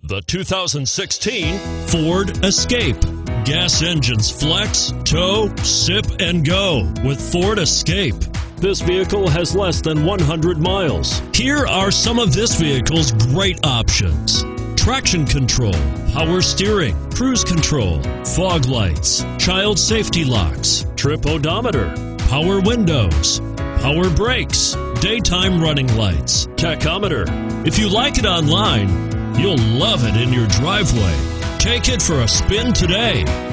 The 2016 Ford Escape. Gas engines flex, tow, sip, and go with Ford Escape. This vehicle has less than 100 miles. Here are some of this vehicle's great options: traction control, power steering, cruise control, fog lights, child safety locks, trip odometer, power windows, power brakes, daytime running lights, tachometer. If you like it online, you'll love it in your driveway. Take it for a spin today.